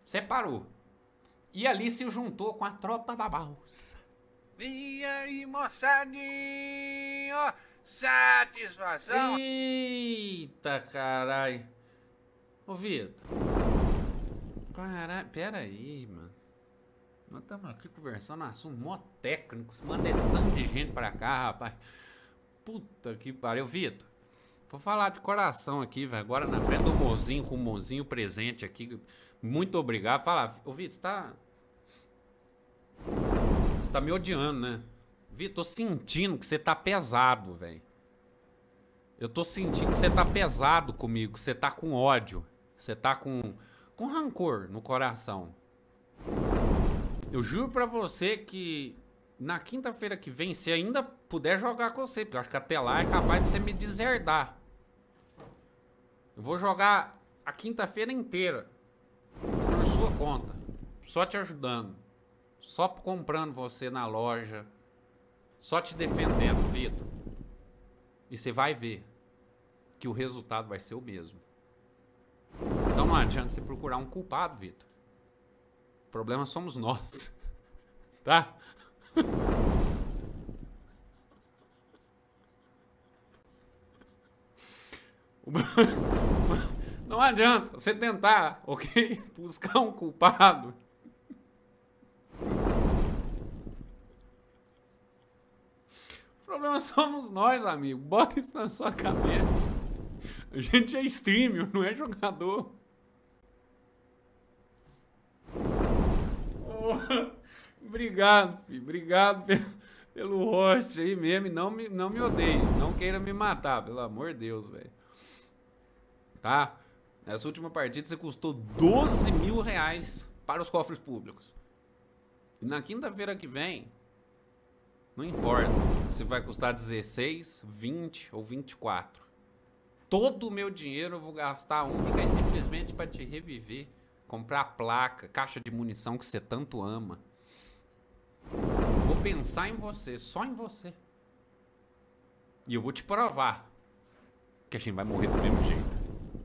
separou. E ali se juntou com a tropa da balsa. E aí, moçadinho, satisfação. Eita, caralho. Ô, Vitor. Caralho, pera aí, mano. Nós estamos aqui conversando um assunto mó técnico. Manda esse tanto de gente pra cá, rapaz. Puta que pariu. Vitor, vou falar de coração aqui, velho. Agora na frente do mozinho, com o mozinho presente aqui. Muito obrigado. Fala, ô Vitor, você tá me odiando, né? Vitor, tô sentindo que você tá pesado, velho. Eu tô sentindo que você tá pesado comigo, que você tá com ódio. Você tá com rancor no coração. Eu juro pra você que na quinta-feira que vem, se ainda puder jogar com você, porque eu acho que até lá é capaz de você me deserdar. Eu vou jogar a quinta-feira inteira por sua conta, só te ajudando, só comprando você na loja, só te defendendo, Vitor. E você vai ver que o resultado vai ser o mesmo. Então não adianta você procurar um culpado, Vitor. O problema somos nós. Tá? Não adianta você tentar, ok? Buscar um culpado. O problema somos nós, amigo. Bota isso na sua cabeça. A gente é streamer, não é jogador. Obrigado, filho. Obrigado pelo host aí mesmo. E não me odeie. Não queira me matar, pelo amor de Deus, velho. Tá? Nessa última partida você custou 12 mil reais para os cofres públicos. E na quinta-feira que vem, não importa se vai custar 16, 20 ou 24. Todo o meu dinheiro eu vou gastar única e simplesmente para te reviver. Comprar placa, caixa de munição que você tanto ama. Vou pensar em você, só em você. E eu vou te provar que a gente vai morrer do mesmo jeito.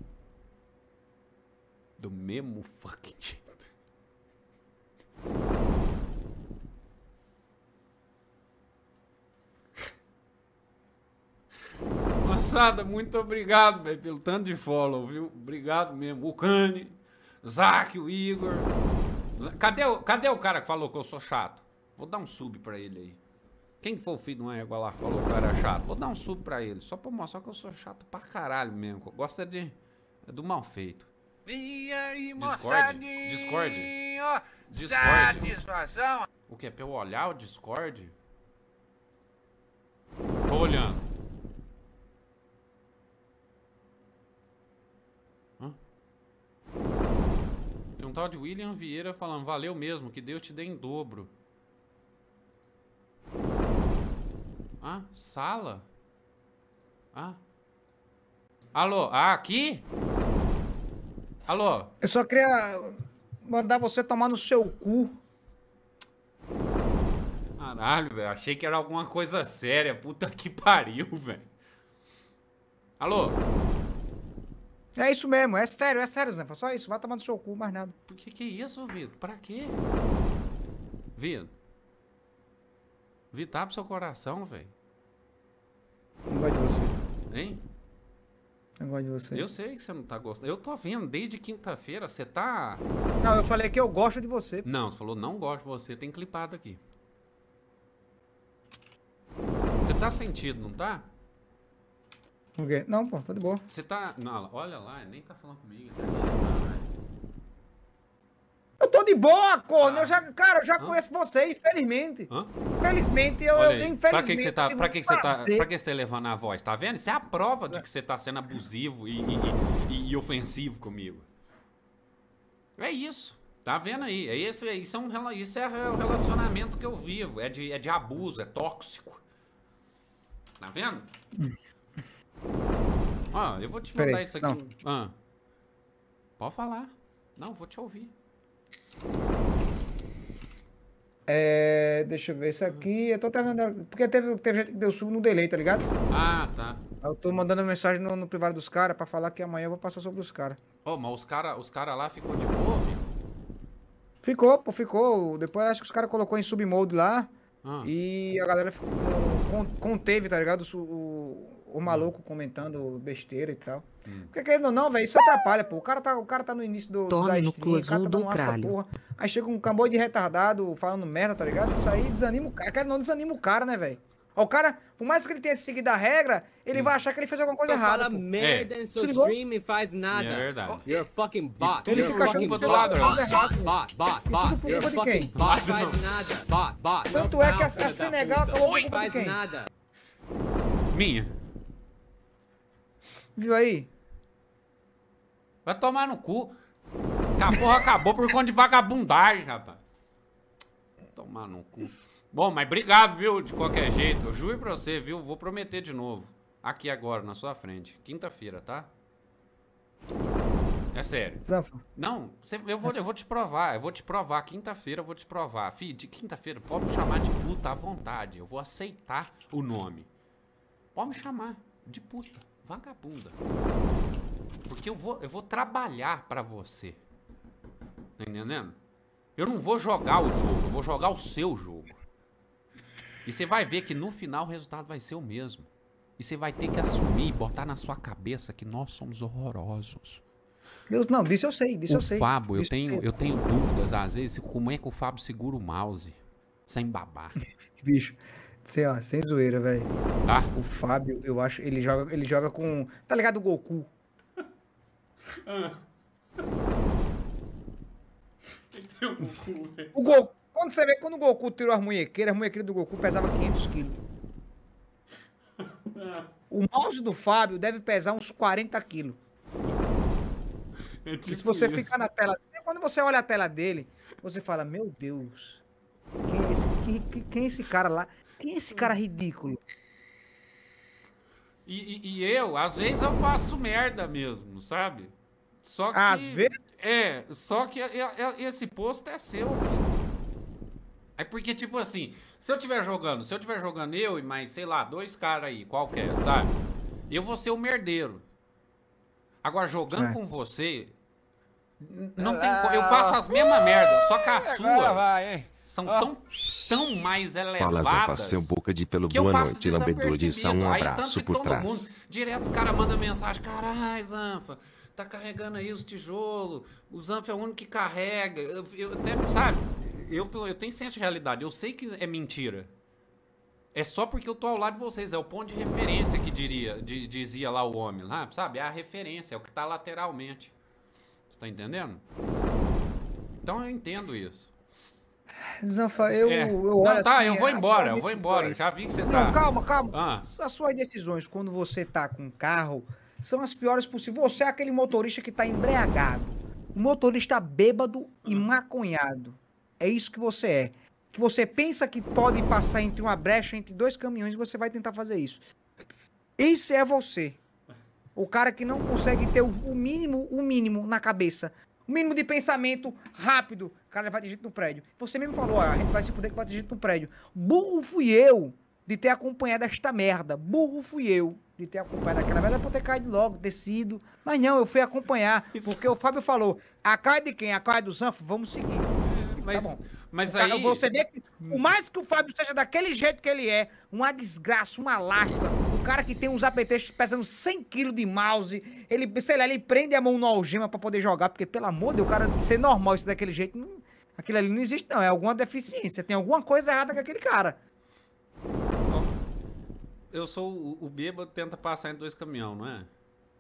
Do mesmo fucking jeito. Moçada, muito obrigado, velho, pelo tanto de follow, viu? Obrigado mesmo. O Cane, o Zac, o Igor. Cadê o cara que falou que eu sou chato? Vou dar um sub pra ele aí. Quem foi o filho de uma égua lá que falou que eu era chato? Vou dar um sub pra ele, só pra mostrar que eu sou chato pra caralho mesmo. Que eu gosto do mal feito. Discord? Satisfação. O que? É pra eu olhar o Discord? Tô olhando. Hã? Tem um tal de William Vieira falando, valeu mesmo, que Deus te dê em dobro. Ah, sala? Ah. Alô, aqui? Alô? Eu só queria mandar você tomar no seu cu. Caralho, velho. Achei que era alguma coisa séria. Puta que pariu, velho. Alô? É isso mesmo, é sério, Zé. Só isso, vai tomar no seu cu, mais nada. Por que é isso, Vitor? Pra quê? Vitor? Vitor, abre seu coração, velho. Não gosto de você. Hein? Não gosto de você. Eu sei que você não tá gostando. Eu tô vendo desde quinta-feira, você tá... Não, eu falei que eu gosto de você. Não, você falou não gosto de você, tem clipado aqui. Você tá sentido, não tá? O quê? Não, pô, tá de boa. Você tá... Não, olha lá, ele nem tá falando comigo. Tá enchendo, Eu tô de boa, corno. Cara, eu já conheço você, infelizmente. Hã? Infelizmente, Pra infelizmente. que que você tá elevando a voz? Tá vendo? Isso é a prova de que você tá sendo abusivo e ofensivo comigo. É isso. Tá vendo aí? Isso é o relacionamento que eu vivo. É de abuso, é tóxico. Tá vendo? Ó, eu vou te mandar Peraí, isso aqui. Pode falar. Não, vou te ouvir. Deixa eu ver isso aqui. Eu tô terminando. Porque teve gente que deu sub no delay, tá ligado? Ah, tá. Eu tô mandando mensagem no privado dos caras pra falar que amanhã eu vou passar sobre os caras. Ô, mas os cara lá ficou de boa, viu? Ficou, pô, ficou. Depois acho que os caras colocou em submode lá. E a galera conteve, tá ligado? O maluco comentando besteira e tal. Porque querendo ou não, velho, isso atrapalha, pô. O cara tá no início da stream, o cara tá dando aspa, porra. Aí chega um cambô de retardado falando merda, tá ligado? Isso aí desanima o cara. Não desanima o cara, né, velho? O cara, por mais que ele tenha seguido a regra, ele vai achar que ele fez alguma coisa errada. Fala merda em seu stream e faz nada. É verdade. You're a fucking bot. Ele fica achando que do lado, Bot. You're a fucking bot. Faz nada. Bot. Tanto é que a Senegal acabou com Faz quem? nada. Minha. Viu aí? Vai tomar no cu. A porra acabou por conta de vagabundagem, rapaz. Tomar no cu. Bom, mas obrigado, viu, de qualquer jeito. Eu juro pra você, viu? Vou prometer de novo. Aqui agora, na sua frente. Quinta-feira, tá? É sério. Zanfa. Não, eu vou te provar. Eu vou te provar. Quinta-feira eu vou te provar. Fih, de quinta-feira pode me chamar de puta à vontade. Eu vou aceitar o nome. Pode me chamar de puta. Vagabunda. Porque eu vou trabalhar pra você. Tá entendendo? Eu não vou jogar o jogo. Eu vou jogar o seu jogo. E você vai ver que no final o resultado vai ser o mesmo. E você vai ter que assumir e botar na sua cabeça que nós somos horrorosos. Deus, não, disso eu sei, disso eu sei. O Fábio, eu Disso tenho dúvidas às vezes como é que o Fábio segura o mouse sem babar. Bicho, sem zoeira, velho. Tá? O Fábio, eu acho, ele joga com, tá ligado, o Goku? O Goku, quando você vê, quando o Goku tirou as munhequeiras do Goku pesava 500 quilos. O mouse do Fábio deve pesar uns 40 quilos. É tipo E se você isso. ficar na tela, quando você olha a tela dele, você fala, meu Deus, quem é esse cara lá? Quem é esse cara ridículo? E eu, às vezes eu faço merda mesmo, sabe? Só que... Às vezes? Só que esse posto é seu, filho. É porque, tipo assim, se eu tiver jogando eu e mais, sei lá, 2 caras aí, qualquer, sabe? Eu vou ser o merdeiro. Agora, jogando com você, não tem eu faço as mesmas merdas, só que as suas são tão mais elevadas. Fala, Zanfa, seu boca de pelo que eu boa passo noite, lambedor de São, um Aí, tanto abraço que por todo trás. mundo, direto os caras mandam mensagem, caralho, Zanfa, tá carregando aí os tijolos, o Zanfa é o único que carrega, eu até, sabe, eu tenho senso de realidade, eu sei que é mentira. É só porque eu tô ao lado de vocês, é o ponto de referência que dizia lá o homem, lá, sabe? É a referência, é o que tá lateralmente. Você tá entendendo? Então eu entendo isso. Zanfa, eu olho Não, tá, assim, eu vou embora, atualmente, Já vi que você tá... Não, calma. Ah. As suas decisões quando você tá com carro são as piores possíveis. Você é aquele motorista que tá embriagado. Um motorista bêbado e maconhado. É isso que você é. Que você pensa que pode passar entre uma brecha entre 2 caminhões e você vai tentar fazer isso. Esse é você. O cara que não consegue ter o mínimo na cabeça. O mínimo de pensamento rápido. O cara vai ter gente no prédio. Você mesmo falou, ó, a gente vai se fuder que vai ter gente no prédio. Burro fui eu de ter acompanhado esta merda. Burro fui eu de ter acompanhado aquela merda por ter caído logo, descido. Mas não, eu fui acompanhar. Porque o Fábio falou, a cara de quem? A cara do Zanfo? Vamos seguir. Mas, Tá bom. mas Cara, aí... você vê que, por mais que o Fábio seja daquele jeito que ele é, uma desgraça, uma lástima, o cara que tem uns apetrechos pesando 100 kg de mouse, ele, sei lá, ele prende a mão no algema pra poder jogar, porque, pelo amor de Deus, o cara ser normal isso daquele jeito, aquilo ali não existe não, é alguma deficiência, tem alguma coisa errada com aquele cara. Eu sou o bêbado que tenta passar entre 2 caminhões, não é?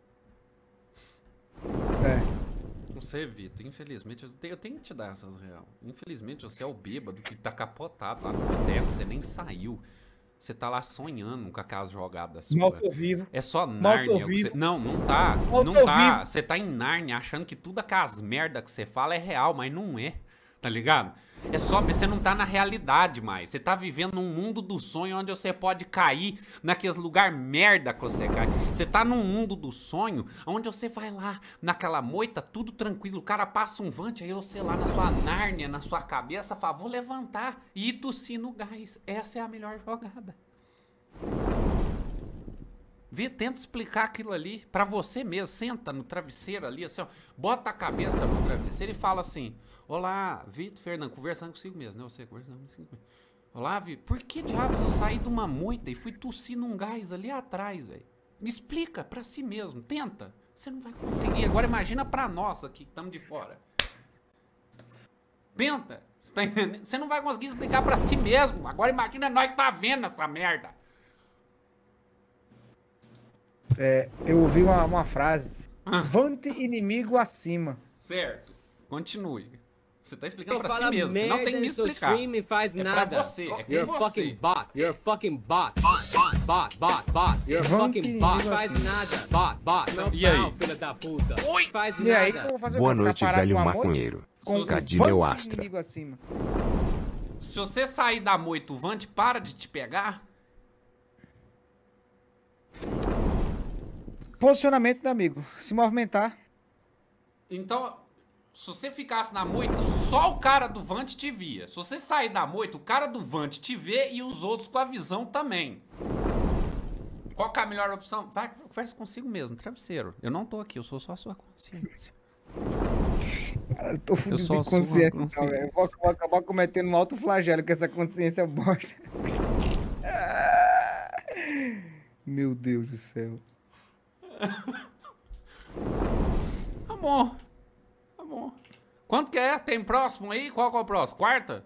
Não sei, Vitor. Infelizmente, eu tenho que te dar essas real. Infelizmente, você é o bêbado que tá capotado lá no boteco. Você nem saiu. Você tá lá sonhando com a casa jogada sua. Mal tô vivo. É só Mal tô Nárnia. vivo. Não tá. Mal Não tô tá. vivo. Você tá em Nárnia achando que tudo aquelas merda que você fala é real, mas não é. Tá ligado? É só, você não tá na realidade mais. Você tá vivendo num mundo do sonho onde você pode cair naqueles lugar merda que você cai. Você tá num mundo do sonho onde você vai lá naquela moita, tudo tranquilo. O cara passa um vante, aí você lá na sua Nárnia, na sua cabeça, fala, vou levantar e tossir no gás. Essa é a melhor jogada. Tenta explicar aquilo ali pra você mesmo. Senta no travesseiro ali, assim, ó, bota a cabeça no travesseiro e fala assim, Olá, Vitor Fernando, conversando consigo mesmo, né? Você conversando consigo mesmo. Olá, Vitor, por que diabos eu saí de uma moita e fui tossir num gás ali atrás, velho? Me explica pra si mesmo, tenta. Você não vai conseguir. Agora imagina pra nós aqui que estamos de fora. Tenta. Você tá entendendo? Você não vai conseguir explicar pra si mesmo. Agora imagina nós que tá vendo essa merda. Eu ouvi uma frase. Vante inimigo acima. Certo. Continue. Você tá explicando Você pra si fala mesmo. Você não tem que me merda no seu explicar. stream e faz É nada. pra você. É com You're a você. fucking bot. You're a fucking bot. Bot. You're a Vamos fucking que bot. nível Faz assim. nada. Bot. Não, E aí? não, filha da puta. Faz E aí, que nada. eu vou fazer? Boa Eu vou noite, ficar parado velho com a moita? maconheiro. Com Cadê vante meu Astra? inimigo acima. Se você sair da moita, o Vante para de te pegar? Posicionamento do amigo. Se movimentar. Então, se você ficasse na moita, só o cara do Vante te via. Se você sair da moita, o cara do Vante te vê e os outros com a visão também. Qual que é a melhor opção? Vai, conversa consigo mesmo, travesseiro. Eu não tô aqui, eu sou só a sua consciência. Cara, eu tô fudido só de sou uma consciência, então, consciência. velho. Eu vou acabar cometendo um alto flagelo com essa consciência bosta. Meu Deus do céu. Tá bom. Tá bom. Quanto que é? Tem próximo aí? Qual que é o próximo? Quarta?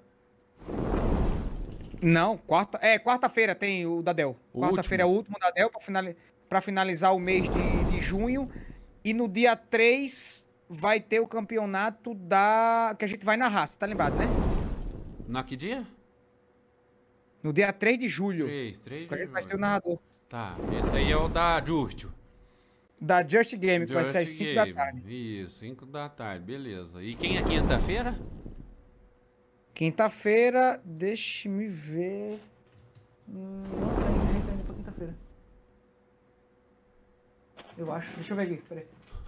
Não, quarta-feira tem o da Del. O Quarta-feira é o último da Del pra finalizar o mês de junho. E no dia 3 vai ter o campeonato que a gente vai narrar, você tá lembrado, né? Na que dia? No dia 3 de julho. 3 Que a de gente vai ser o julho. narrador. Tá, esse aí é o da Justo. Da Just Game, que vai ser às Just 5 da Game. tarde. Isso, 5 da tarde, beleza. E quem é quinta-feira? Quinta-feira, deixa-me ver. Não tem gente ainda pra quinta-feira. Eu acho. Deixa eu ver aqui, peraí.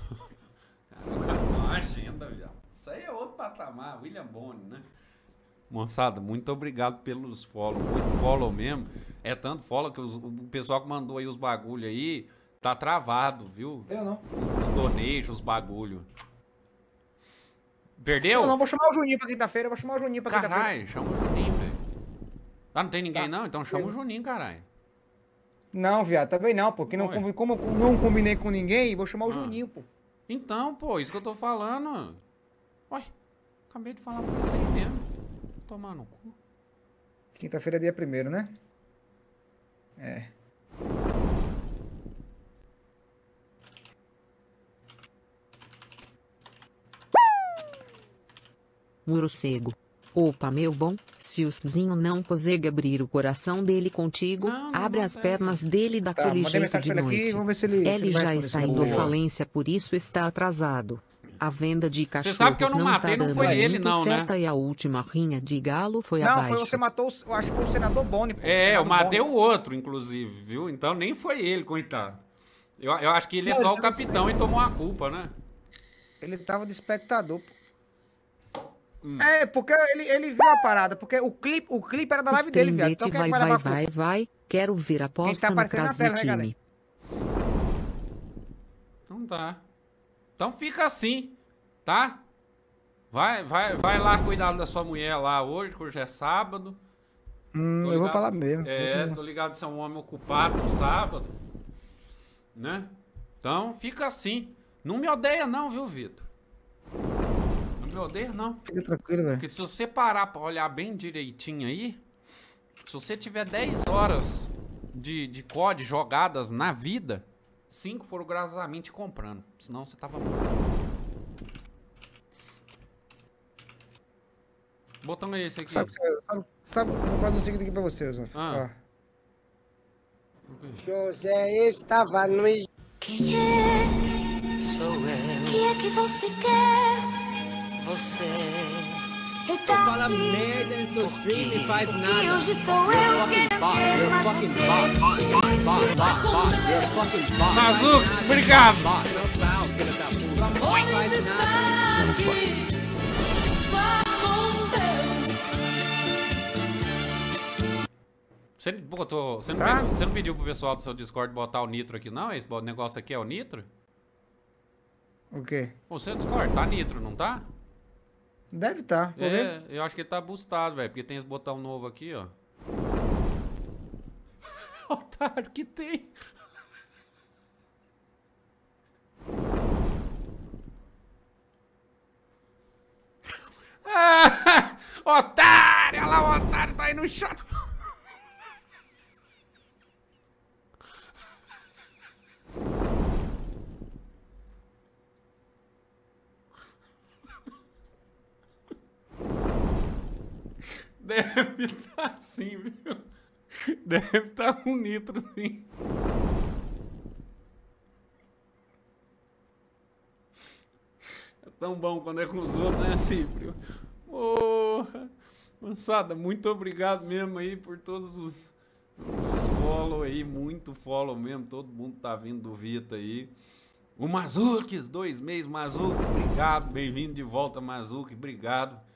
Uma agenda, viado. Isso aí é outro patamar, William Boni, né? Moçada, muito obrigado pelos follow. Muito follow mesmo. É tanto follow que o pessoal que mandou aí os bagulho aí tá travado, viu? Eu não. Os donation, os bagulho. Perdeu? Eu não, vou chamar o Juninho pra quinta-feira. Vou chamar o Juninho pra quinta-feira. Caralho, chama o Juninho, velho. Ah, não tem ninguém não? Então chama o Juninho, caralho. Não, viado, também não, porque não, Ué. como eu não combinei com ninguém, vou chamar o Juninho, pô. Então, pô, isso que eu tô falando. Ué, acabei de falar pra você aí mesmo. Tomar no cu. Quinta-feira é dia 1º, né? É. Morcego. Opa, meu bom, se o Zinho não consegue abrir o coração dele contigo, Não, não abre as consegue. pernas dele daquele mandei jeito mensagem de pra ele aqui, noite. vamos ver se ele Ele vai já responder está esse indo Boa. à falência, por isso está atrasado. A venda de cachorros sabe que eu não não matei, tá não dando foi ele muito não, né? certo e a última rinha de galo foi Não, abaixo. foi você matou, eu acho que foi o senador Boni, pô. É, eu Senador matei Boni. o outro, inclusive, viu? Então nem foi ele, coitado. Eu acho que ele é Não, só ele o tava capitão e tomou a culpa, né? Ele tava de espectador, pô. É, porque ele viu a parada, porque o clipe era da live dele, viado. Então quem é que vai levar a culpa? vai. Quero ver a aposta no aparecendo na tela, né, Crasitime. Então tá. Então fica assim, tá? Vai lá cuidar da sua mulher lá hoje, que hoje é sábado. Tô Eu vou ligado- falar mesmo. É, tô ligado que você é um homem ocupado no sábado. Né? Então fica assim. Não me odeia não, viu, Vitor? Não me odeia não. Fica tranquilo, velho. Porque se você parar pra olhar bem direitinho aí, se você tiver 10 horas de COD jogadas na vida, 5 foram graças a mim te comprando. Senão você tava morto. Botão é esse aqui. Sabe, eu vou fazer o seguinte aqui pra você, Zé. Ah. José estava no Quem é? Sou eu. O que é que você quer? Você é Fala daqui. merda no seu stream e faz E nada. hoje sou eu quem não quer You're a mais fucking você. bot. You're a fucking bot. Mazux, obrigado. Bot. Não, filha da puta. Não faz nada. Usando tua- Você botou. Você não, Tá. você não pediu pro pessoal do seu Discord botar o nitro aqui, não? Esse negócio aqui é o nitro? O quê? O seu Discord tá nitro, não tá? Deve estar. Vou ver. Eu acho que ele tá boostado, velho. Porque tem esse botão novo aqui, ó. Otário que tem. Ah, otário! Olha lá, o otário tá aí no chão. Deve estar assim, viu? Deve estar com nitro, sim. É tão bom quando é com os outros, né, Cíprio? Porra! Moçada, muito obrigado mesmo aí por todos os follow aí. Muito follow mesmo. Todo mundo tá vindo do Vita aí. O Mazuques, 2 meses, Mazuque, obrigado. Bem-vindo de volta, Mazuque, obrigado.